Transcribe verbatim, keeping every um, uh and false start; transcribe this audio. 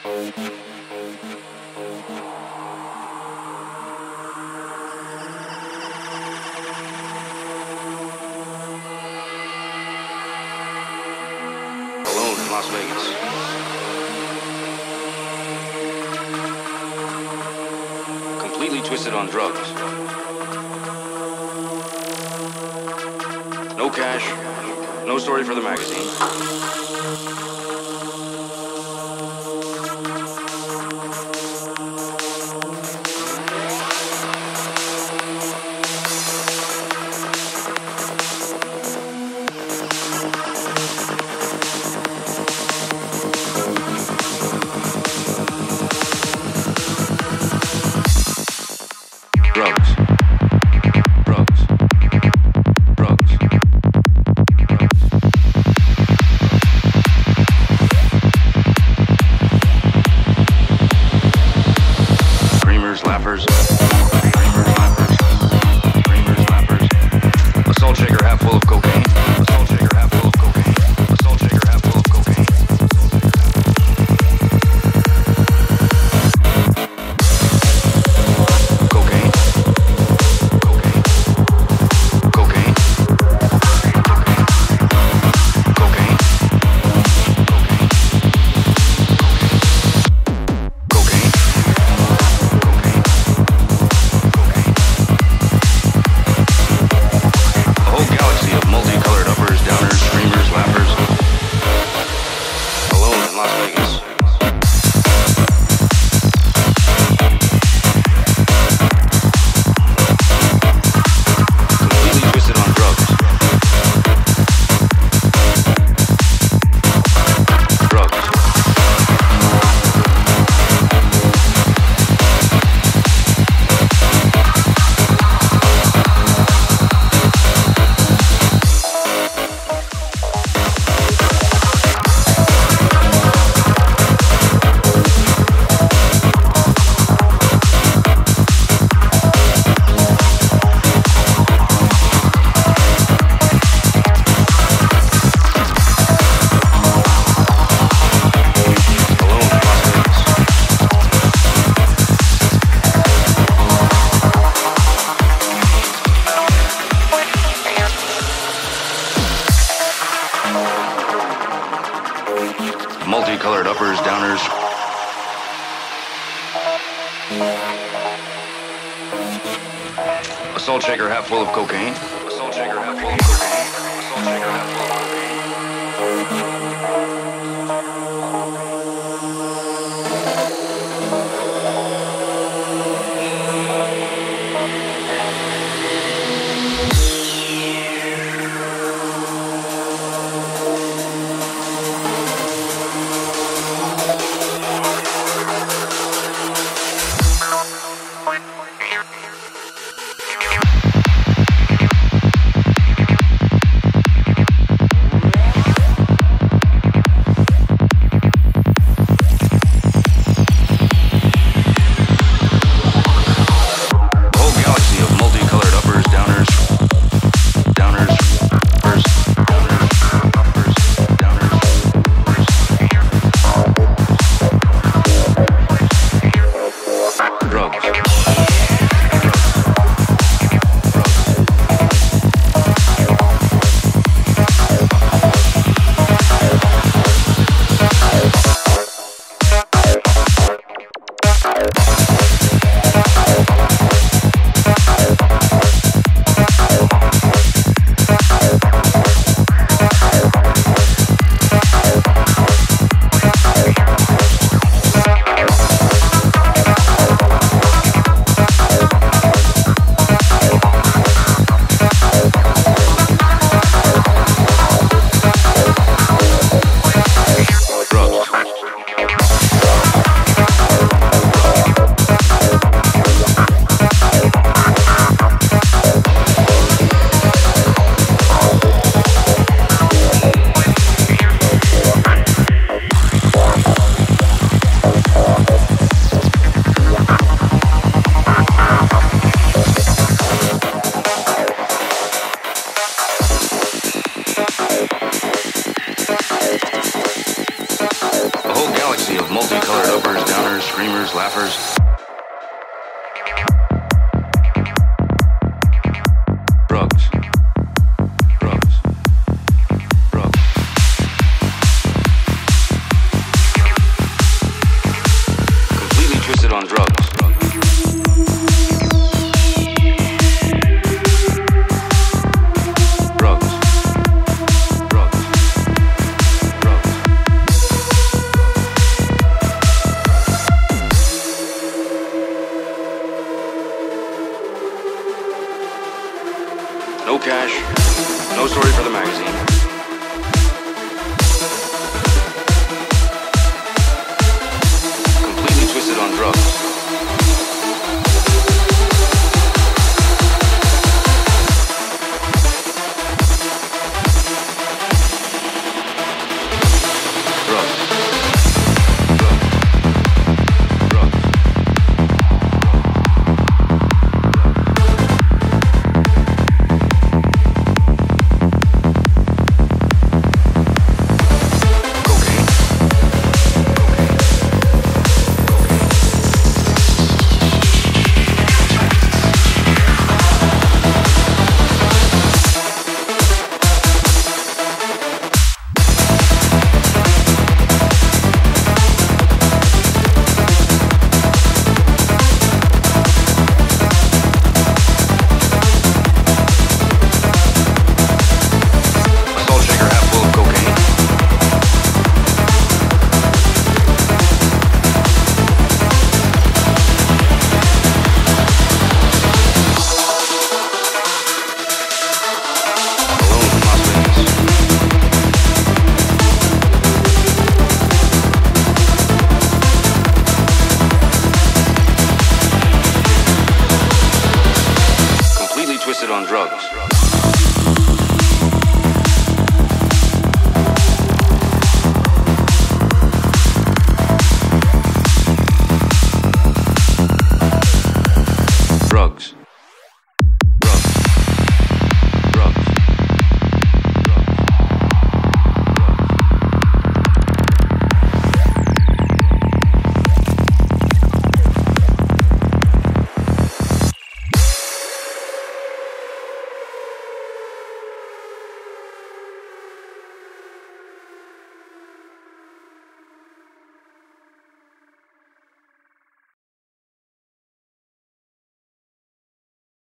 Alone in Las Vegas. Completely twisted on drugs. No cash, no story for the magazine. Drugs. Drugs. Drugs. Dreamers, lappers. Dreamers, lappers. Dreamers, lappers. A salt shaker half full of cocaine. A salt shaker half full of cocaine. A salt shaker half full of cocaine. Cocaine. Cocaine. Cocaine. Cocaine. A whole galaxy of multicolored uppers, downers, screamers, lappers. Alone in Las Vegas. Completely twisted on drugs. Drugs. Alone in Las Vegas. Multicolored uppers, downers. A salt shaker half full of cocaine. A salt shaker half full of cocaine. A salt shaker half full of cocaine. screamers, laughers.